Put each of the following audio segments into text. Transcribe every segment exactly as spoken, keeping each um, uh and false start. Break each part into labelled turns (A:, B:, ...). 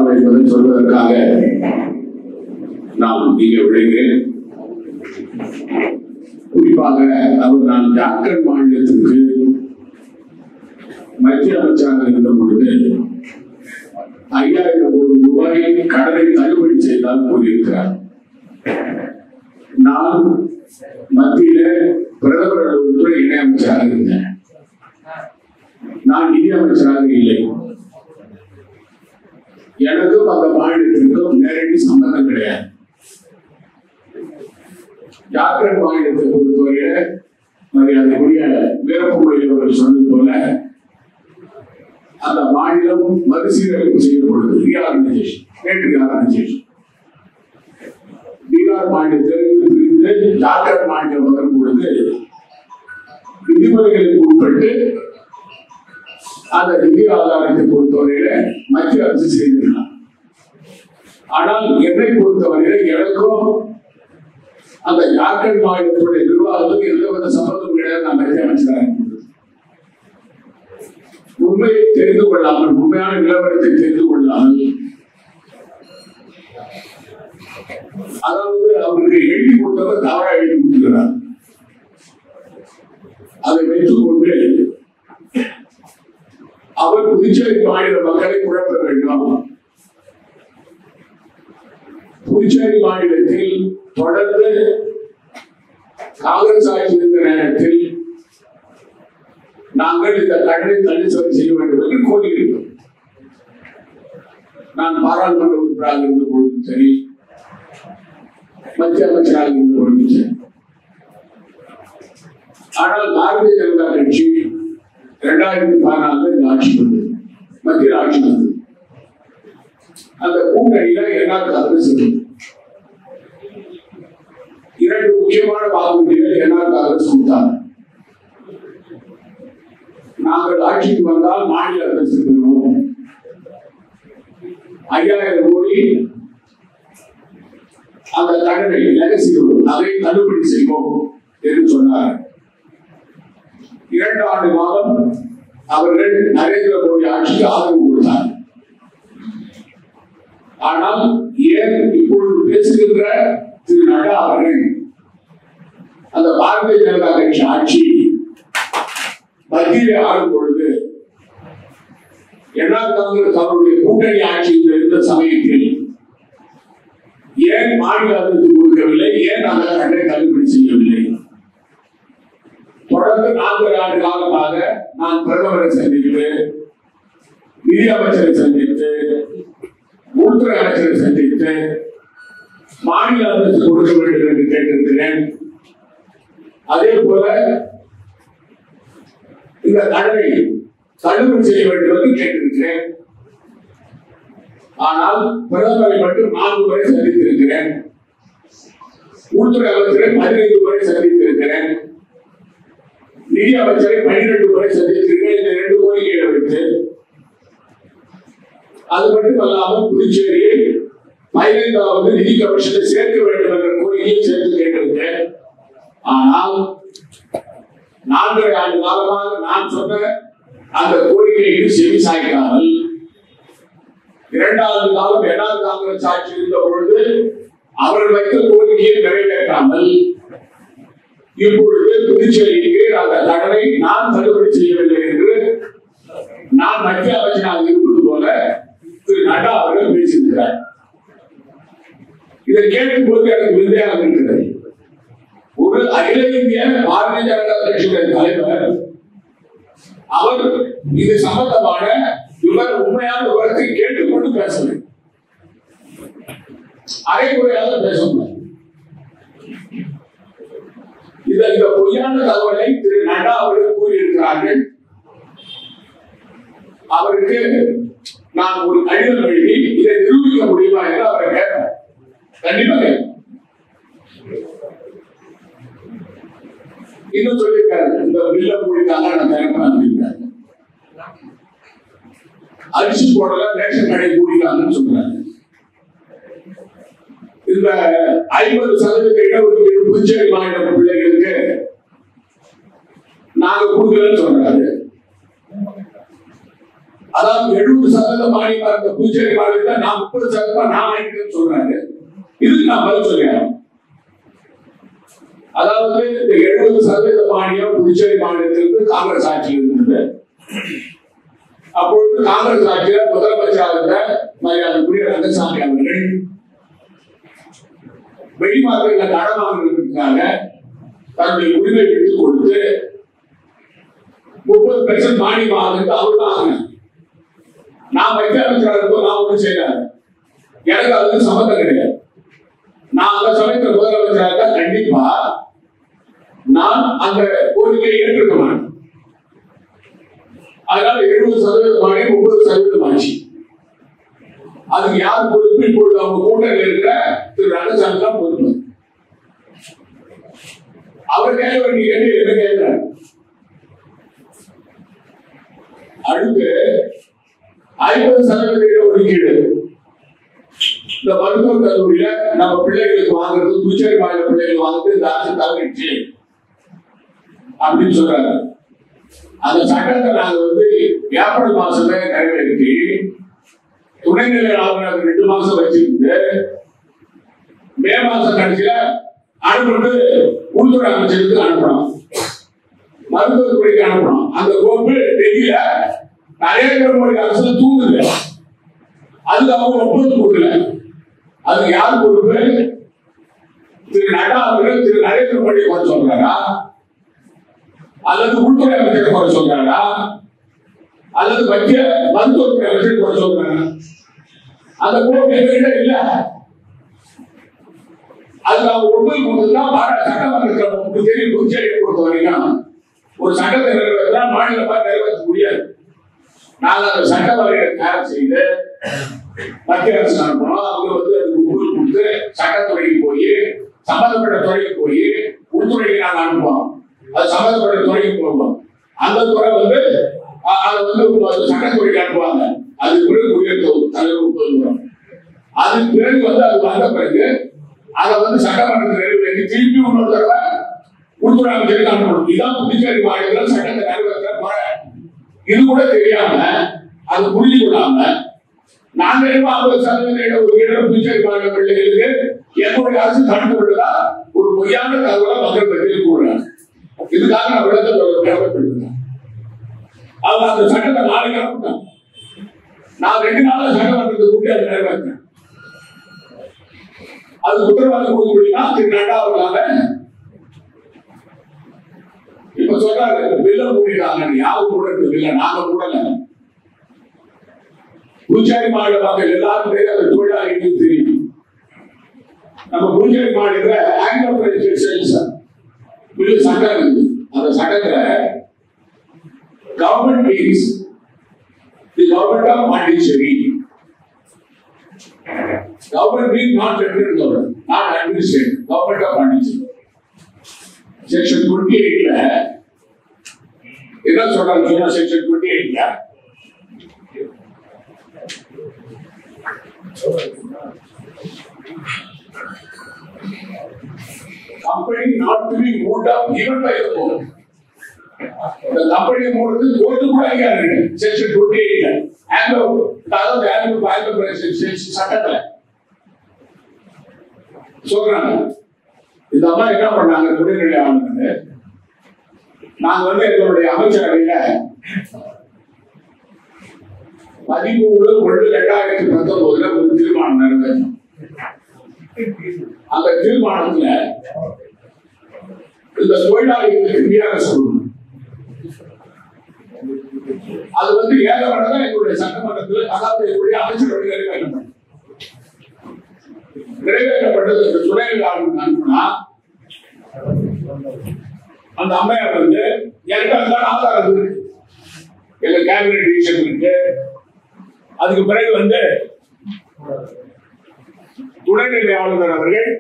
A: சொல்லலாம் என்பதை சொல்வதற்காக நான் இங்கே விளைகிறேன். குறிப்பாக அவர் நான் ஜார்க்கண்ட் மாநிலத்திற்கு மத்திய அமைச்சராக இருந்த பொழுது ஐயாயிரம் கோடி ரூபாய் கடனை தள்ளுபடி செய்தால் கூறியிருக்கிறார். நான் மத்தியில பிரதமர் அலுவலகத்துறை இணை அமைச்சராக இருந்தேன். நான் நிதி அமைச்சராக இல்லை. எனக்கும் அந்த மாநிலத்திற்கும் நேரடி சம்பந்தம் கிடையாது. ஜார்க்கண்ட் மாநிலத்தை பொறுத்தவரையில மரியாதைக்குரிய வீரப்பமொழி அவர்கள் சொன்னது போல அந்த மாநிலம் மறுசீரமைப்பு செய்யப்படுது. ரீஆர்கனைசேஷன் ரீஆர்கனைசேஷன் பீகார் மாநிலத்திலிருந்து பிரிந்து ஜார்க்கண்ட் மாநிலம் வரும் பொழுது விதிமுறைகளுக்கு உட்பட்டு அந்த நிதி ஆதாரத்தை பொறுத்தவரையில மத்திய அரசு செய்திருந்தார். ஆனால் என்னை பொறுத்தவரையில எனக்கும் அந்த ஜார்க்கண்ட் மாநிலத்துடைய நிர்வாகத்துக்கு எந்தவித சம்பந்தம் கிடையாது. நான் மத்திய அமைச்சராக உண்மையை தெரிந்து கொள்ளாமல், உண்மையான நிலவரத்தை தெரிந்து கொள்ளாமல், அதாவது அவருக்கு எழுதி கொடுத்தவர் தவறா எழுதி கொடுக்கிறார். அதை வைத்துக் கொண்டு அவர் புதுச்சேரி மாநில மக்களை குழப்ப வேண்டும். புதுச்சேரி மாநிலத்தில் தொடர்ந்து காங்கிரஸ் ஆட்சி இருந்த நேரத்தில் நாங்கள் இந்த கடனை தள்ளுபடி செய்ய வேண்டும் என்று கோரியிருக்கிறோம். நான் பாராளுமன்ற உறுப்பினராக இருந்த பொழுதும் சரி, மத்திய அமைச்சராக இருந்த பொழுதும் சரி. ஆனால் பாரதிய ஜனதா கட்சி இரண்டாயிரத்தி பதினாலுல இந்த ஆட்சி வந்தது, மத்திய ஆட்சி வந்தது. அந்த கூட்டணியில என்ன காங்கிரஸ் இரண்டு முக்கியமான வாக்குறுதிகள் என்ன காங்கிரஸ் கொடுத்தாங்க. நாங்கள் ஆட்சிக்கு வந்தால் மாநில அரசு பெறுவோம், ஐயாயிரம் கோடி அந்த கடனை அதை தள்ளுபடி செய்வோம் என்று சொன்னார். இரண்டு ஆண்டு காலம் அவர்கள் நரேந்திர மோடி ஆட்சிக்கு ஆதரவு கொடுத்தார். ஆனால் ஏன் இப்பொழுது பேசுகின்ற திரு நட்டா அவர்கள் அந்த பாரதிய ஜனதா கட்சி ஆட்சி மத்தியிலே ஆளும் பொழுது என்ஆர் காங்கிரஸ் அவருடைய கூட்டணி ஆட்சியில் இருந்த சமயத்தில் ஏன் மாநில அரசு கொடுக்கவில்லை, ஏன் அந்த கடனை தள்ளுபடி செய்யவில்லை? தொடர்ந்து நான்கு ஆண்டு காலமாக நான் பிரதமரை சந்தித்து, நிதி அமைச்சரை சந்தித்து, உள்துறை அமைச்சரை சந்தித்து மாநில அரசு கொடுக்க வேண்டும் என்று கேட்டிருக்கிறேன். அதே போல இந்த கடனை தள்ளுபடி செய்ய வேண்டும் என்று கேட்டிருக்கிறேன். ஆனால் பிரதமரை மட்டும் நான்கு முறை சந்தித்திருக்கிறேன். உள்துறை அமைச்சரை பதினைந்து முறை சந்தித்திருக்கிறேன். நிதி அமைச்சரை பனிரெண்டு முறை சந்தித்திருக்கிறேன். இந்த இரண்டு கோரிக்கைகளை வைத்து அது மட்டுமல்லாமல் புதுச்சேரியை பதினைந்தாவது நிதி கமிஷனை சேர்க்க வேண்டும் என்ற கோரிக்கையை சேர்த்து கேட்டிருக்கிறேன். ஆனால் நான்கரை ஆண்டு காலமாக நான் சொன்ன அந்த கோரிக்கைக்கு செவி சாய்க்காமல் இரண்டாவது காலம் என்ஆர் காங்கிரஸ் ஆட்சி இருந்த பொழுது அவர்கள் வைத்த கோரிக்கையை நிறைவேற்றாமல் இப்பொழுது புதுச்சேரிக்கு அந்த கடனை நான் தள்ளுபடி செய்யவில்லை என்று நான் மத்திய அமைச்சராக இருப்பது போல திரு நட்டா அவர்கள் பேசியிருக்கிறார். இதை கேட்கும் போது எனக்கு விருந்தையாக இருக்கிறது. ஒரு அகில இந்திய பாரதிய ஜனதா கட்சியுடைய தலைவர் அவர் இது சம்பந்தமான இவர் உண்மையான விவரத்தை கேட்டுக்கொண்டு பேசவில்லை, அரைக்குறையாக பேச முடியாது. இந்த பொய்யான தகவலை திரு நட்டா அவர்கள் கூறியிருக்கிறார்கள். அவருக்கு நான் ஒரு கடிதம் எழுதி இதை நிரூபிக்க முடியுமா என்று அவரை கேட்பேன். கண்டிப்பாக இன்னும் சொல்லியிருக்காரு, இந்த பில்ல மூடிட்டாங்க நான் திறக்கிறாங்க, அரிசி போடல ரேஷன் கடை மூடிட்டாங்கன்னு சொல்றாங்க. இந்த ஐம்பது சதவீத இடஒதுக்கீடு புதுச்சேரி மாநில பிள்ளைகளுக்கு நாங்க கொடுக்கலன்னு சொல்றாரு. அதாவது எழுபது சதவீதம் மானியமா இருக்க புதுச்சேரி மாநிலத்தை நான் முப்பது சதவீதம் நான் வாங்கிட்டேன்னு சொல்றாரு. இதுக்கு நான் பதில் சொல்றேன். அதாவது இந்த எழுபது சதவீத மானியம் புதுச்சேரி மாநிலத்திலிருந்து காங்கிரஸ் ஆட்சியில் இருந்தது. அப்பொழுது காங்கிரஸ் ஆட்சியில் முதலமைச்சராக இருந்த மரியாதைக்குரிய ரங்கசாமி அவர்கள் வெளிமாநில கடன் வாங்குவதற்காக தன்னுடைய உரிமை விட்டுக் கொடுத்து முப்பது பெர்சன்ட் மானியம் வாங்குறது அவர் தான். நான் மத்திய அமைச்சராக இருப்போம், நான் ஒன்றும் செய்யறாரு, எனக்கு அதுக்கு சம்மந்தம் கிடையாது. நான் அந்த சமயத்தில் முதலமைச்சராக இருந்தா கண்டிப்பா நான் அந்த கோரிக்கையை ஏற்றுக்க மாட்டேன். அதனால எழுபது சதவீதம் மானியம் முப்பது சதவீதம் ஆட்சி. அதுக்கு யார் பொறுப்பு? இப்பொழுது அவங்க கூட்டத்தில் இருக்கிற திரு ரங்கசாமி தான் பொறுப்பு. அவர் கேட்க வேண்டிய கேள்வி என்ன கேட்கிறார்? அடுத்து ஐம்பது சதவீத ஒதுக்கீடு இந்த மருத்துவக் கல்லூரியில நம்ம பிள்ளைகளுக்கு வாங்குறது, புதுச்சேரி மாநில பிள்ளைகள் வாங்குறது இந்த அரசு தவறிடுச்சு அப்படின்னு சொல்றாங்க. அந்த சட்டத்தை நாங்க வந்து ஏப்ரல் மாசத்துல நிறைவேற்றி துணைநிலை ஆளுநர் ரெண்டு மாசம் வச்சிருந்து மே மாசம் கடைசியில அனுப்பிட்டு உள்துறை அமைச்சருக்கு அனுப்பணும், மருத்துவத்துறைக்கு அனுப்பணும். அந்த கோப்பு டெல்லியில நரேந்திர மோடி அரசு தூங்குது. அதுக்கு அவங்க ஒப்புதல் கொடுக்கல. அதுக்கு யார் பொறுப்பு? திரு நட்டா அவர்கள் திரு நரேந்திர மோடி குறை சொல்றாரா, அல்லது உள்துறை அமைச்சர் குறை சொல்றாரா, அல்லது மத்திய மருத்துவத்துறை அமைச்சர் குறை சொல்றாரா? அந்த கோப்பு எங்ககிட்ட இல்ல. அதுக்கு அவங்க ஒப்புதல் கொடுத்துதான் சட்டமன்றத்தில் புதுச்சேரி புதுச்சேரியை பொறுத்த வரைக்கும் ஒரு சட்டத்தை நிறைவேற்றா மாநிலமா நிறைவேற்ற முடியாது. நாங்கள் அந்த சட்ட வரையை தயார் செய்து மத்திய அரசு அனுப்பணும். அவங்க வந்து அதுக்கு ஒப்புதல் கொடுத்து சட்டத்துறைக்கு போய் சம்பந்தப்பட்ட துறைக்கு போய் உள்துறைக்கு நாங்கள் அனுப்புவோம். அது சம்பந்தப்பட்ட துறைக்கு போவோம். அந்த துறை வந்து அதை வந்து சட்டத்துறைக்கு அனுப்புவாங்க. அதுக்கு பிறகு உயர்த்தும் தலைவர் ஒப்புதல் வரும். அதுக்கு பிறகு வந்து அது வந்த பிறகு அதை வந்து சட்டமன்றத்தில் நிறைவேற்றி திருப்பி இன்னொரு தடவை உள்துறை அமைச்சருக்கு அனுப்பணும். இதுதான் புதுச்சேரி மாநிலத்தில் சட்டத்தை நிறைவேற்ற முறை. இது கூட தெரியாம அது புரிஞ்சு கொள்ளாம நாங்க ஐம்பது சதவீத புதுச்சேரி மாநில பிள்ளைகளுக்கு எங்களுடைய அரசு தடுத்து விட்டதா ஒரு பொய்யான தகவலை மக்கள் பற்றியில் கூறுறாங்க. இதுக்காக நான் விளக்கத்தை தேவைப்பட்டிருக்கேன். அவங்க அந்த சட்டத்தை நாளைக்கு அனுப்பிட்டாங்க. நான் ரெண்டு நாள் சட்டமன்றத்தை கூட்டி அதை நிறைவேற்றேன். அது உத்தரவாதம் கொடுக்க முடியுமா? திரு நட்டா அவர்களால இப்ப சொல்றாரு பில்ல மூடிட்டாங்க. யாரும் கூட பில்ல நாங்க கூடல. புதுச்சேரி மாநில மக்கள் எல்லாரும் அந்த தொழிலாளிகளுக்கு தெரியும். நம்ம புதுச்சேரி மாநிலத்துல ஆக்ட் ஆஃப் ரெஜிஸ்ட்ரேஷன் பில் சட்டம் இருக்கு. அந்த சட்டத்துல government means the government of Pondicherry. Government means not federal government, not administrative, government of Pondicherry. Section இருபத்தி எட்டுல என்ன சொல்றாங்க? செக்ஷன் இருபத்தி எட்டுல company not to be moved up even by the court. The company moved to court கூட இங்க இருக்கு. Section இருபத்தி எட்டுல and அதாவது வேல்யூ வேல்யூ பிரைஸ் சட்டத்துல சொல்றாங்க. இந்த அம்மா என்ன பண்ணாங்க? துணைநிலை ஆளுநர் நாங்க வந்து எங்களுடைய அமைச்சரவையில பதிமூணு ஒன்று இரண்டாயிரத்தி பத்தொன்பதுல ஒரு தீர்மானம் நிறைவேற்றோம். அந்த தீர்மானத்துல இந்த தொழிலாளிகளுக்கு விஆர்எஸ் கொடுக்கணும். அது வந்து ஏகப்பட்டதான் எங்களுடைய சட்டமன்றத்தில், அதாவது எங்களுடைய அமைச்சரவை நிறைவேற்றப்பட்டது. நிறைவேற்றப்பட்டது இந்த துணைநிலை ஆளுநர் அனுப்புனா அந்த அம்மையார் வந்து எனக்கு அதுக்கான ஆதாரம் இருக்கு, எங்க கேபினட் டிசிஷன் இருக்கு. அதுக்கு பிறகு வந்து துணைநிலை ஆளுநர் அவர்கள்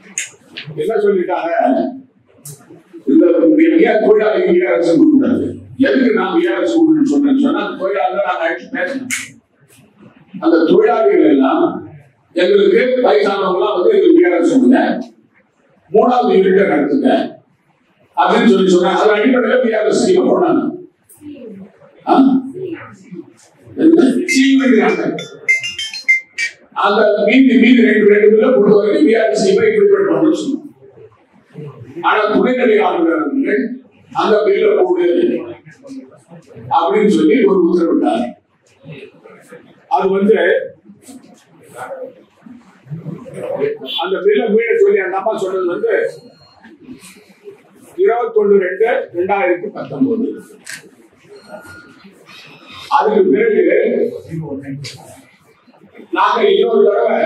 A: என்ன சொல்லிட்டாங்க? இந்த தொழிலாளி அரசு கொடுக்கூடாது, எதுக்கு நான் விஆர்எஸ் கூடுன்னு சொன்னேன்னு சொன்னா தொழிலாளர்கள் நாங்கள் அழைச்சு பேசணும். அந்த தொழிலாளிகள் எல்லாம் எங்களுக்கு வயசானவங்களாம் வந்து எங்களுக்கு விஆர்எஸ் கொடுங்க, மூணாவது யூனிட்டை நடத்துங்க அப்படின்னு சொல்லி சொன்னாங்க. அது அடிப்படையில் விஆர்எஸ் ஸ்கீம் போனாங்க. அந்த மீதி மீதி ரெண்டு ரெண்டு பில்ல பொறுத்த வரைக்கும் விஆர்எஸ் ஸ்கீமை இம்ப்ளிமெண்ட் பண்ணணும்னு சொன்னாங்க. ஆனா துணைநிலை ஆளுநர்கள் அந்த பில்ல போடு அப்படின்னு சொல்லி ஒரு உத்தரவிட்டார். அது வந்து அந்த பில்ல மீட சொல்லி அந்த அம்மா சொன்னது வந்து இருபத்தி ஒன்று ரெண்டு ரெண்டாயிரத்தி பத்தொன்பது. அதுக்கு பிறகு நாங்க இன்னொரு தடவை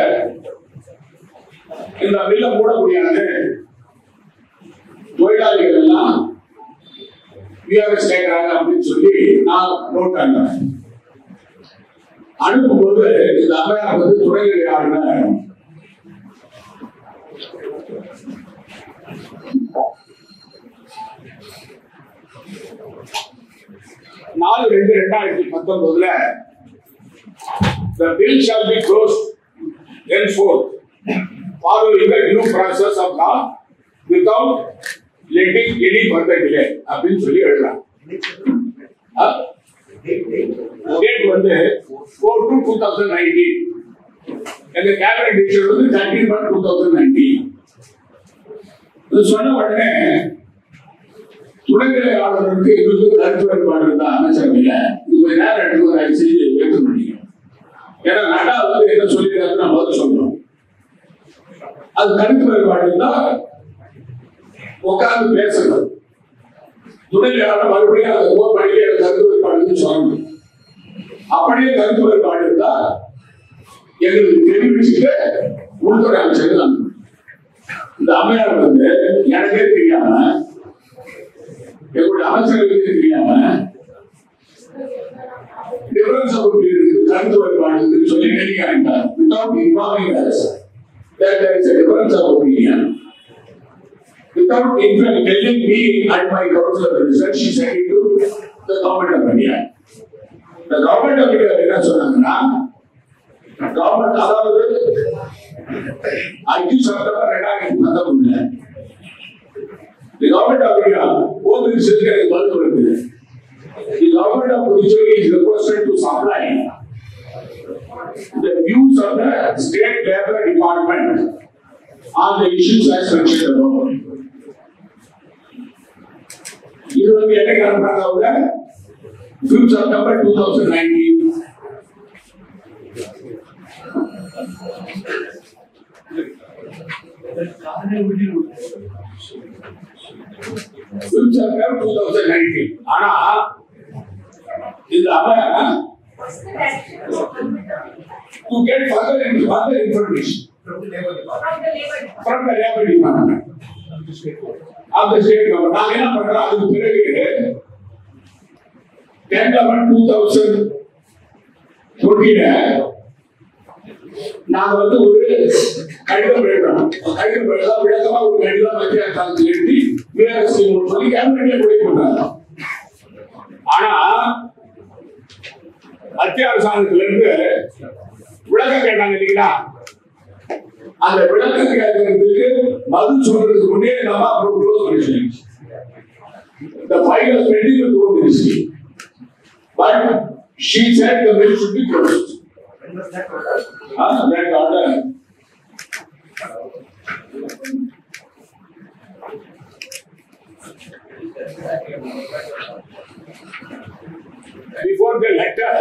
A: இந்த பில்ல போட முடியாது, தொழிலாளிகள் எல்லாம் விஆர்எஸ் கேட்கிறாங்க அப்படின்னு சொல்லி நான் நோட் பண்ணேன். அனுப்பும்போது இந்த அம்மையார் வந்து துணைநிலை ஆளுநர் நாலு ரெண்டு ரெண்டாயிரத்தி பத்தொன்பதுல the bill shall be closed henceforth following the due process of law without letting any further delay அப்படின்னு சொல்லி எழுதுறாங்க. டேட் வந்து four to twenty nineteen. எங்க கேபினட் டிசிஷன் வந்து thirteen one twenty nineteen. இது சொன்ன உடனே துணைநிலை ஆளுநருக்கு எங்களுக்கு கருத்து வேறுபாடு இருந்தா அமைச்சரவையில இது நேரம் எடுத்து ஒரு செய்தி ஏற்க முடியும். ஏன்னா நட்டா வந்து என்ன சொல்லியிருக்காரு நான் பதில் சொல்றோம். அது கருத்து வேறுபாடு இருந்தா உட்கார்ந்து பேசணும். துணைநிலை ஆளுநர் மறுபடியும் அந்த கோப்படியே கருத்து வேறுபாடுன்னு சொல்லணும். அப்படியே கருத்து வேறுபாடு இருந்தா எங்களுக்கு தெரிவிச்சுட்டு உள்துறை அமைச்சர்கள் அனுப்பணும். இந்த அம்மையார் வந்து எனக்கே தெரியாம எங்களுடைய அமைச்சர்களுக்கு தெரியாம டிஃபரன்ஸ் ஆஃப் ஒப்பீனியன் கருத்து வேறுபாடு சொல்லி கேள்வி ஆகிட்டார். without informing us that there is a difference of opinion, without in fact telling me and my council of ministers, she said it to the government of India. The government of India என்ன சொன்னாங்கன்னா, government அதாவது அஞ்சு September ரெண்டாயிரத்தி பத்தொன்பதுல the government of India home minister is பதில் கொடுக்குது. The government of Puducherry is requested to supply the views of the state labor department on the issues as mentioned above. இது வந்து என்னைக்கு அனுப்புறாங்க? fifth September twenty nineteen. fifth September twenty nineteen. ஆனா இந்த அம்மா to get further and further information from the labor department from the labor department of the state government. நாங்க என்ன பண்றோம்? அதுக்கு பிறகு ten eleven twenty twenty ல நாங்க வந்து ஒரு கடிதம் எழுதுறோம். கடிதம் எழுத விளக்கமா ஒரு கடிதம் மத்திய அரசாங்கத்தில் எழுதி விஆர்எஸ் சொல்லி கேபினெட்ல முடிவு பண்றாங்க. ஆனா மத்திய அரசாங்கத்துல இருந்து விளக்கம் கேட்டாங்க இல்லைங்களா? அந்த விளக்கம் கேட்கறதுக்கு பதில் சொல்றதுக்கு முன்னே நம்ம அப்புறம் க்ளோஸ் பண்ணிடுச்சு. The file was pending with the ministry, but she said the bill should be closed. Ah, that order. Before the letter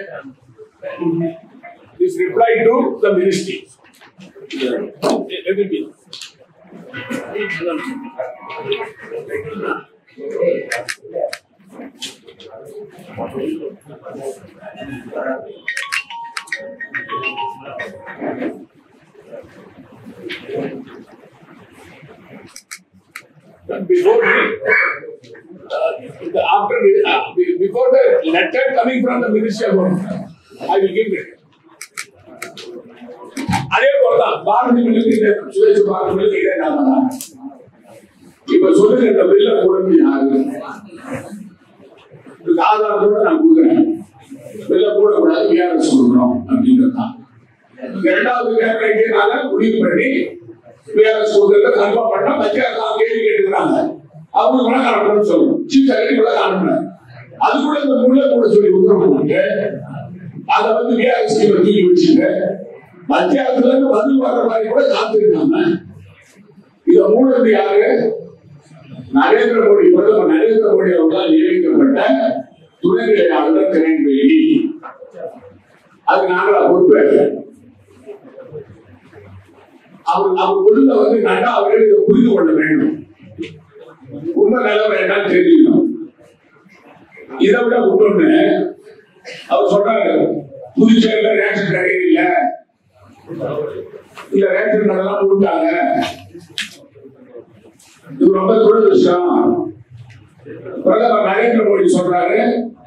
A: is replied to the ministry. Let it be. Before the, uh, the after uh, before the letter coming from the ministry of Home, I will give it. அதே போலதான் பாரதி மில்லுக்கு சுரேஷ் பாரதி மில்லுக்கு இதே நாம தான். இப்ப சொல்லுங்க இந்த பில்ல போடுறது யாரு? ஆதாரத்தோட நான் கொடுக்குறேன், வெளில போடக்கூடாது, விஆர்எஸ் கொடுக்கணும் அப்படின்றதுதான். இரண்டாவது கேட்கறதுனால முடிவு பண்ணி விஆர்எஸ் கொடுக்கறத கன்ஃபார்ம் பண்ணா மத்திய அரசு கேள்வி கேட்டுக்கிறாங்க, அவங்க கூட அனுப்பணும்னு சொல்லணும். சீஃப் செக்ரட்டரி கூட அனுப்புறேன், அது கூட இந்த முள்ள கூட சொல்லி உத்தரவு போட்டு அதை வந்து விஆர்எஸ் தூக்கி வச்சுங்க. மத்திய அரசுல இருந்து பதில் வர்ற மாதிரி கூட காத்திருக்காங்க. இதை மூணு யாரு? நரேந்திர மோடி, பிரதமர் நரேந்திர மோடி அவர்களால் நியமிக்கப்பட்ட துணைநிலை ஆளுநர் கிரண்பேடி. அது நாங்களா பொறுப்பேற்க அவர் அவர் பொருளை வந்து நட்டா அவர்கள் இதை புரிந்து கொள்ள வேண்டும், உண்மை நிலவரம் என்னன்னு தெரிஞ்சுக்கணும். இதை விட ஒண்ணு அவர் சொல்றாரு, புதுச்சேரியில ரேஷன் கடை இல்ல, இல்ல ரேஷன் கடை எல்லாம் கொடுத்தாங்க, இது ரொம்ப துரதிருஷ்டம். பிரதமர் நரேந்திர மோடி சொல்றாரு,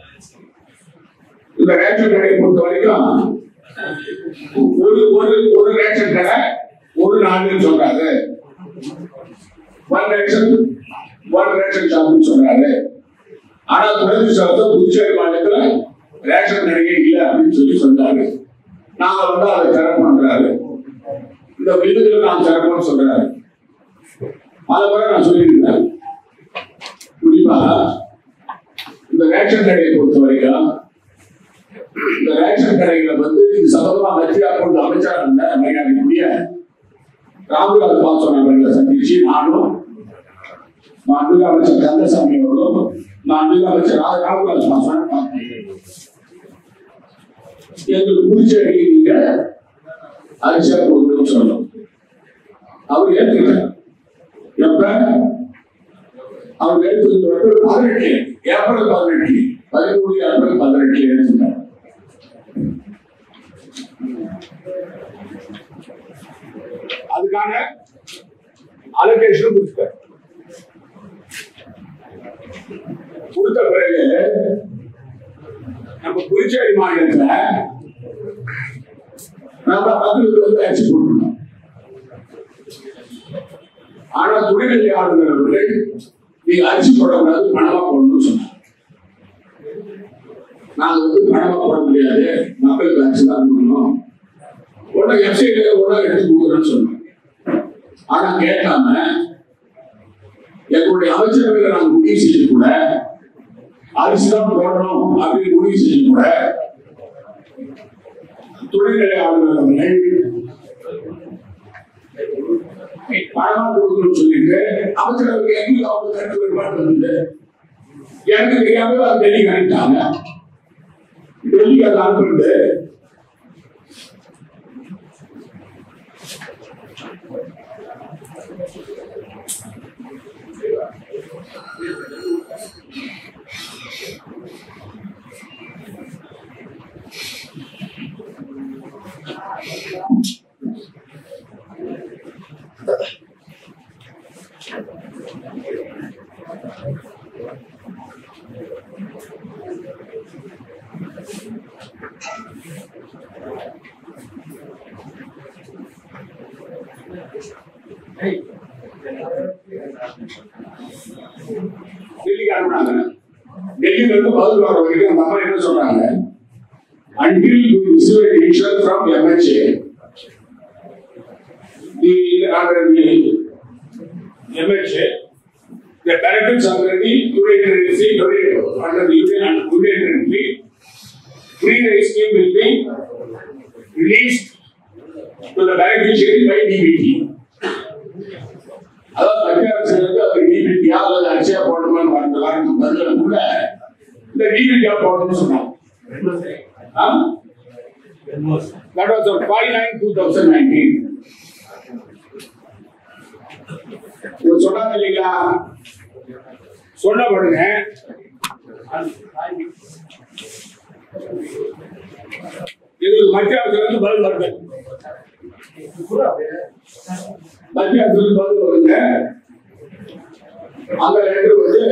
A: இந்த ரேஷன் கடையை பொறுத்த வரைக்கும் ஒரு ஒரு ஒரு ரேஷன் கடை ஒரு நாடுன்னு சொல்றாரு, ஒன் ரேஷன் ஒன் ரேஷன் ஷாப்னு சொல்றாரு. ஆனா துரதிருஷ்டம் புதுச்சேரி மாநிலத்துல ரேஷன் கடையே இல்லை அப்படின்னு சொல்லி சொல்றாரு. நாங்க வந்து அதை சிறப்பு பண்றாரு, இந்த விருதுகளை நான் சிறப்புன்னு சொல்றாரு. பல முறை நான் சொல்லியிருக்கிறேன். குறிப்பா இந்த ரேஷன் கடையை பொறுத்த வரைக்கும் இந்த ரேஷன் கடைகளை வந்து இது சம்பந்தமா மத்திய அக்கௌண்ட் அமைச்சர் இருந்த மரியாதைக்குரிய ராம்விலாஸ் பாஸ்வான் அவர்களை சந்திச்சு நானும் மாண்புமிகு அமைச்சர் கந்தசாமி அவர்களும் மாண்புமிகு அமைச்சர் ராம்விலாஸ் பாஸ்வான் பார்த்தேன். எங்களுக்கு புதுச்சேரி நீங்க அரிசியா கொடுக்கணும்னு சொல்லணும். அவர் ஏற்றுக்கிறார். எப்ப அவர் எடுத்து பதினெட்டு ஏப்ரல் பதினெட்டு பதிமூணு ஏப்ரல் பதினெட்டு எடுத்துட்டார். அதுக்கான அலோகேஷன் கொடுத்தார். கொடுத்த பிறகு நம்ம புதுச்சேரி மாநிலத்துல நம்ம மக்களுக்கு வந்து அரிசி கொடுக்கணும். ஆனா துணைநிலை ஆளுநர் அவர்கள் நீங்க அரிசி போடக்கூடாது, பணமா போடணும்னு சொன்னாங்க. நாங்க வந்து பணமா போட முடியாது, மக்களுக்கு அரிசி தான் கொடுக்கணும், உடனே வெப்சைட்ல உடனே எடுத்து கொடுக்குறேன்னு சொன்னாங்க. ஆனா கேட்காம எங்களுடைய அமைச்சரவையில நாங்க முடிவு செஞ்சு கூட அரிசி தான் போடணும் அப்படின்னு முடிவு செஞ்சு கூட துணைநிலை ஆளுநர் அவர்கள் பணமா கொடுக்கணும்னு சொல்லிட்டு அமைச்சரவைக்கு எங்களுக்கு அவங்க கருத்து வேறுபாடு வந்தது. எனக்கு தெரியாம அது டெல்லிக்கு அனுப்பிட்டாங்க. டெல்லிக்கு அதை அனுப்புறது டெல்லிக்கு அனுப்புனாங்க. டெல்லியில இருந்து பதில் வர வரைக்கும் அந்த அம்மா என்ன சொல்றாங்க, until you receive a decision from M H A, the under the M H A, the directives under the Union Territory, under the Union Union Territory, free rice scheme will be released to the beneficiary by D B T. அதாவது மத்திய அரசுக்கு அது டிபிடியா அல்லது அரிசியா போடணும்னு வரதுக்கு பதில் கூட இந்த டிபிடியா போடணும்னு சொன்னாங்க. That was on five nine twenty nineteen. சொன்னாங்க இல்லைங்களா, சொன்ன உடனே எங்களுக்கு மத்திய அரசுல இருந்து பதில் வருது. மத்திய அரசு பதில் வருங்க. அந்த லெட்டர் வந்து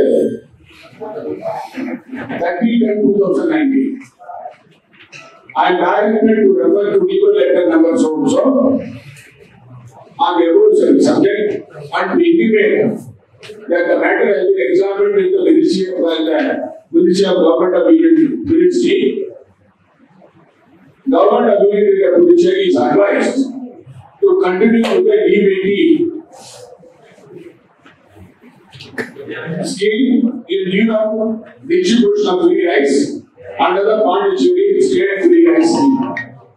A: thirty ten twenty nineteen. I am directed to refer to legal letter number so and so on the above subject and to intimate that the matter has been examined in the Ministry of the Ministry of Government of Union Ministry, Government of Union Puducherry is advised to continue with the D B T scheme in lieu of distribution of free rice under the Puducherry state free rice scheme.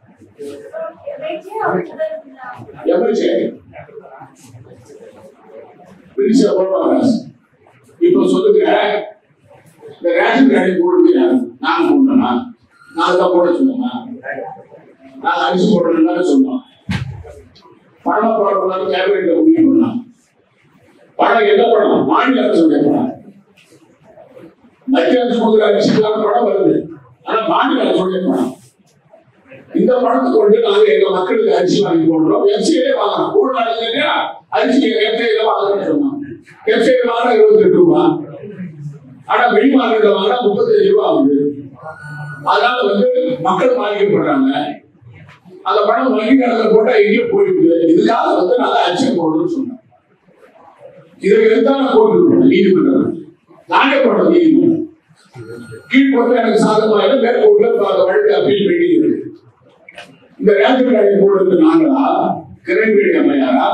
A: Ministry of Government இப்போ சொல்லுங்க இந்த ration கடை போடுறது நாங்க போடணுமா நாங்க தான் போட சொன்னோமா நாங்க அரிசி போடணும்னு சொன்னோம் பணம் போடணும் கேபினெட்ல முடிவு பண்ணோம் பணம் என்ன பணம் மாநில அரசுடைய பணம் மத்திய அரசு கொடுக்குற அரிசிக்கான பணம் வருது ஆனா மாநில அரசுடைய பணம் இந்த பணத்தை கொண்டு நாங்க எங்க மக்களுக்கு அரிசி வாங்கி போடுறோம் வெப்சைட்ல வாங்கலாம் மூணு நாளைக்கு அரிசி வெப்சைட்ல வாங்கணும்னு சொன்னோம் வெப்சைட்ல வாங்கினா இருபத்தி எட்டு ரூபாய் ஆனா வெளி மாநிலத்தில் வாங்கினா முப்பத்தஞ்சு ரூபாய் ஆகுது அதனால வந்து மக்கள் பாதிக்கப்படுறாங்க அந்த பணம் வங்கி கணக்குல போட்டா எங்கேயோ போயிடுது இதுக்காக வந்து நல்லா அச்சம் போடணும்னு சொன்னேன் இதுக்கு எதிர்த்தான கோர்ட்டு நீதிமன்றம் நானே போனோம் நீதிமன்றம் கீழ்கோர்ட்டு எனக்கு சாதகமாக இல்லை மேற்கோர்ட்ல அந்த வழக்கு அப்பீல் பெண்டிங் இருக்கு இந்த ரேஷன் கடை போடுறது நாங்களா கிரண்பேடி அம்மையாரா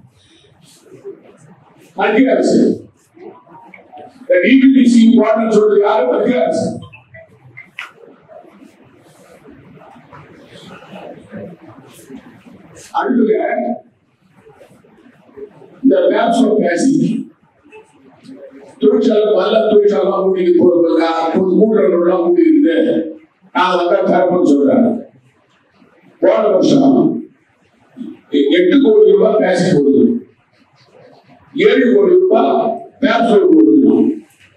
A: மத்திய அரசு D B T scheme important சொல்றது யாரு மத்திய அரசு அடுத்து இந்த பேப்ஸ் பேசி தொழிற்சாலை வல்ல தொழிற்சாலை மூடி போது மூன்றெல்லாம் மூடி இருக்கு நான் வந்தா தரப்புன்னு சொல்றாங்க போன வருஷம் எட்டு கோடி ரூபாய் பேசி போடுது ஏழு கோடி ரூபாய் பேப்ஸ் கொடுக்கணும்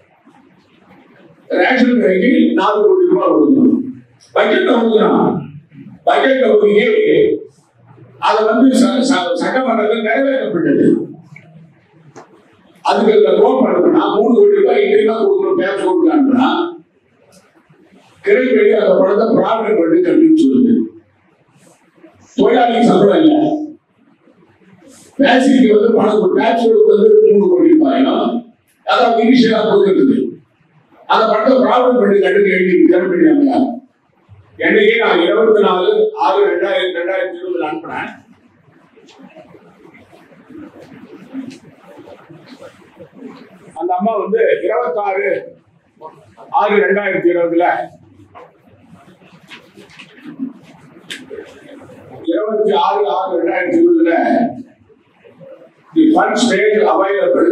A: ரேஷன் கடைக்கு நாலு கோடி ரூபாய் கொடுக்கணும் பட்ஜெட் ஒதுக்கணும் பட்ஜெட் ஒதுக்கி அதை வந்து சட்டமன்றத்தில் நிறைவேற்றப்பட்டது அதுக்கு லோன் பண்ணணும்னா மூணு கோடி ரூபாய் இன்றைக்கு கொடுக்கணும் பேப்ஸ் கொடுக்கலாம்னா கிரண்பேடி அந்த பணத்தை ப்ராவிடன்ட் பண்ணி கட்டின்னு சொல்லுது தொழிலாளி சம்பளம் இல்லை பேசிக்கு வந்து பணம் பேப்ஸ் வந்து மூணு கோடி ரூபாயும் அதாவது இனிஷியலா கொடுக்கிறது அந்த பணத்தை ப்ராவிடன்ட் பண்ணி கட்டுக்கு எழுதி கிரண்பேடி அம்மையார் என்னைக்கு நான் இருபத்தி நாலு ஆறு ரெண்டாயிரத்தி ரெண்டாயிரத்தி இருபதுல அனுப்புறேன் அந்த அம்மா வந்து இருபத்தி ஆறு ஆறு ரெண்டாயிரத்தி இருபதுல இருபத்தி ஆறு ஆறு ரெண்டாயிரத்தி இருபதுல தி funds made available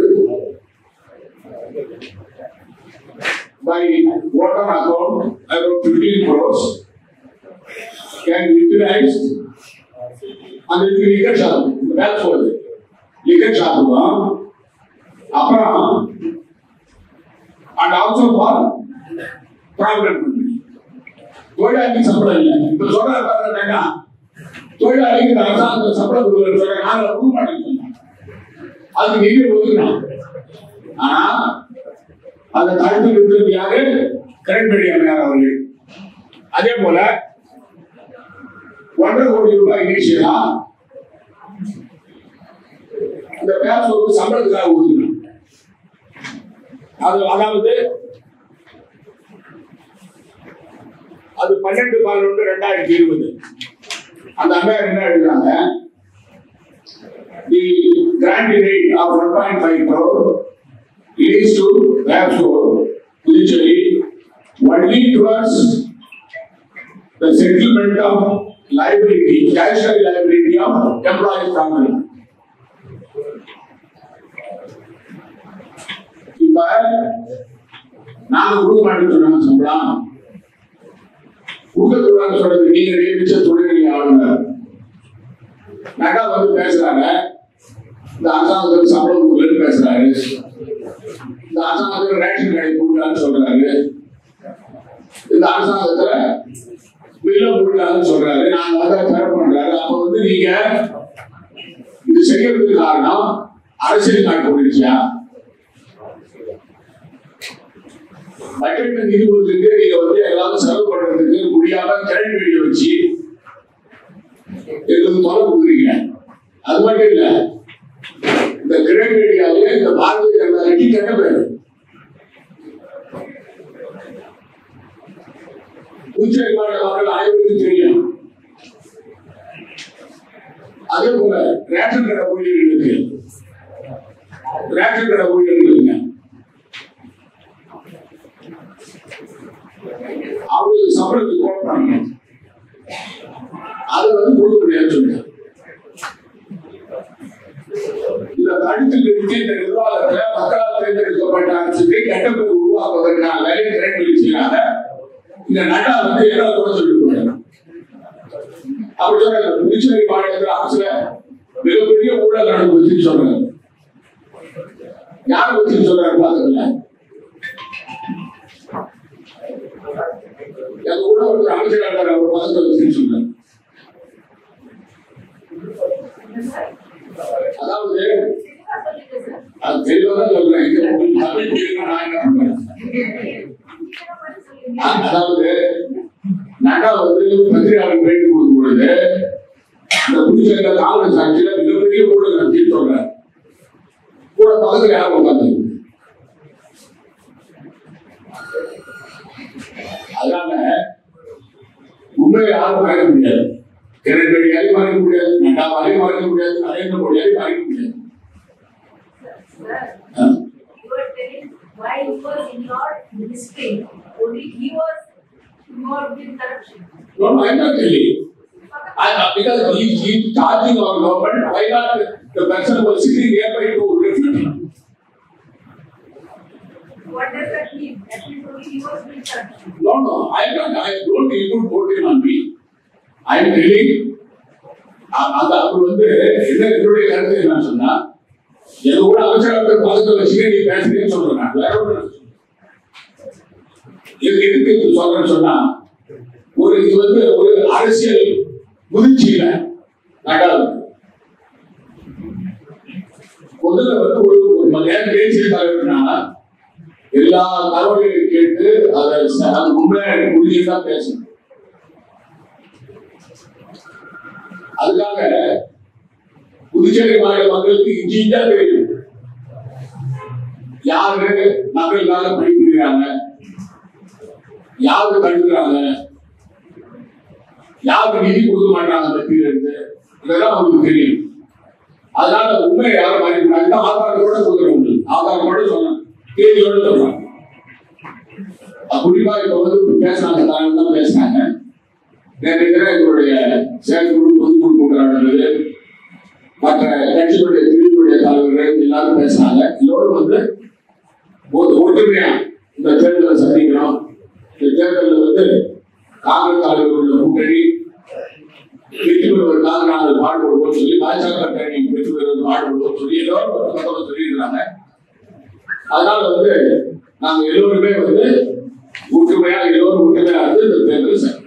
A: by water account about fifteen crores can be utilized and the liquor shop that's for it liquor shop அப்புறம் and also for provident fund தொழிலாளி சம்பளம் இல்லை இப்ப சொல்றாங்க தொழிலாளிக்கு அரசாங்க சம்பளம் கொடுக்குறது சொல்ற நாங்க கொடுக்க மாட்டேன்னு சொன்னாங்க அதுக்கு நிதி ஒதுக்கணும் ஆனா அதை தடுத்து நிறுத்தது யாரு கிரண்பேடி அம்மையார் அவர்கள் அதே போல ஒன்றரை கோடி ரூபாய் இனிஷியலா இந்த பேப்ஸ் சம்பளத்துக்காக ஒதுக்கணும் அது அதாவது அது பன்னெண்டு பதினொன்று ரெண்டாயிரத்தி இருபது அந்த அம்மையார் என்ன எழுதுறாங்க the grant rate of one point five crore leads to perhaps Puducherry only towards the settlement of liability, statutory liability of employees family. இப்ப நாங்க கொடுக்க மாட்டேன்னு சொன்னாங்க சம்பளம் கொடுக்கக்கூடாதுன்னு சொல்றது நீங்க நியமிச்ச துணைநிலை ஆளுநர் நட்டா வந்து பேசுறாங்க இந்த அரசாங்கத்துக்கு சம்பளம் கொடுக்கலன்னு பேசுறாரு இந்த அரசாங்கத்துல ரேஷன் கடை கொடுக்கலான்னு சொல்றாரு இந்த அரசாங்கத்துல பில்ல கொடுக்கலான்னு சொல்றாரு நாங்க அதை தர பண்றாரு அப்ப வந்து நீங்க இது செய்யறதுக்கு காரணம் அரசியல் காட்ட முடிச்சியா பட்ஜெட்ல நிதி ஒதுக்கு நீங்க வந்து எல்லாரும் செலவு பண்றதுக்கு முடியாம கிரண்பேடியை வச்சு எங்களுக்கு தொலை கொடுக்குறீங்க அது மட்டும் இல்ல இந்த கிரண்பேடியாவே இந்த பாரதிய ஜனதா கட்சி கட்ட பேரு புதுச்சேரி மாநில மக்கள் அனைவருக்கும் தெரியும். அதே போல ரேஷன் கடை ஊழியர்களுக்கு ரேஷன் கடை ஊழியர்களுங்க அவங்களுக்கு சம்பளத்துக்கு கோட் பண்ணணும். அது வந்து கொடுக்க முடியாது சொல்லுங்க. இதை தடுத்து நிறுத்தி இந்த நிர்வாகத்தை மக்களால் தேர்ந்தெடுக்கப்பட்ட அரசுக்கு கெட்ட பேர் உருவாக்குவதற்கான வேலையை திறன் செய்யறாங்க. இந்த நட்டா வந்து என்ன கூட சொல்லிட்டு போறாங்க. அப்படி சொல்ற புதுச்சேரி மாநிலத்தில் அரசுல மிகப்பெரிய ஊழல் நடந்து சொல்றாங்க. யாரை வச்சு சொல்றாரு பாத்துக்கல. எங்க கூட ஒரு அமைச்சர் அவர் பதத்தை வச்சு சொல்றாரு. அதாவது அது தெளிவாக சொல்றேன். தமிழ் நான் என்ன பண்றேன், அதாவது நட்டா வந்து பத்திரிகையாளர் பேட்டி கொடுக்கும் பொழுது இந்த புதுச்சேரியில காங்கிரஸ் ஆட்சியில மிகப்பெரிய ஊழல் நடத்திட்டு சொல்றாரு. கூட பக்கத்துல யாரும் உட்காந்து. அதனால உண்மையை யாரும் மறைக்க முடியாது. கிரண் பேடியாலையும் மறைக்க முடியாது, நட்டாவாலையும் மறைக்க முடியாது, நரேந்திர மோடியாலையும் மறைக்க முடியாது. Why he was in your ministry? Only he was involved in corruption. No, no, I'm not telling you. I, because he is charging our government, why not the person was sitting nearby to refute him? What does that mean? That means only he was doing corruption. No, no, I don't. I don't even put him on me. I am telling. அந்த அவர் வந்து என்ன என்னுடைய கருத்து என்ன சொன்னா, எங்க கூட அமைச்சரவை பதத்தை வச்சுக்க நீ பேசுறேன்னு சொல்றேன். வேற ஒன்று எதுக்கு சொல்றேன்னு சொன்னா, ஒரு இது வந்து ஒரு அரசியல் முதிர்ச்சியில நடாது. முதல்ல வந்து ஒரு ஒரு மணி நேரம் தேசிய தலைவர்னா எல்லா தகவல்களையும் கேட்டு அதை அது உண்மையா புரிஞ்சுதான் பேசணும். அதுக்காக புதுச்சேரி மாநில மக்களுக்கு இஞ்சி இஞ்சா தெரியும் யாரு மக்களுக்காக பணிபுரிகிறாங்க, யாரு தடுக்கிறாங்க, யாருக்கு நிதி கொடுக்க மாட்டாங்க அந்த பீரியட், இதெல்லாம் அவங்களுக்கு தெரியும். அதனால உண்மையை யாரும் மறைக்கிறாங்க. ஆதாரத்தோட கொடுக்குறவங்க ஆதாரத்தோட சொன்னாங்க, தேதியோட சொல்றாங்க. குறிப்பா இப்ப வந்து பேசுறாங்க, தலைவர் தான் பேசுறாங்க. நேற்று எங்களுடைய செயற்குழு பொதுக்குழு கூட்டம் நடந்தது. மற்ற கட்சிகளுடைய பிரிவுடைய தலைவர்கள் எல்லாரும் பேசுறாங்க. எல்லோரும் வந்து ஒற்றுமையா இந்த தேர்தலை சந்திக்கிறோம். இந்த தேர்தலில் வந்து காங்கிரஸ் தலைவர்களுடைய கூட்டணி வெற்றி பெறுவதற்காக நாங்கள் பாடுபடுவோம் சொல்லி, பாஜக கூட்டணி வெற்றி பெறுவது பாடுபடுவோம் சொல்லி எல்லோரும் சொல்லியிருக்கிறாங்க. அதனால வந்து நாங்கள் எல்லோருமே வந்து ஒற்றுமையா எல்லோரும் ஒற்றுமையா இருந்து இந்த தேர்தலை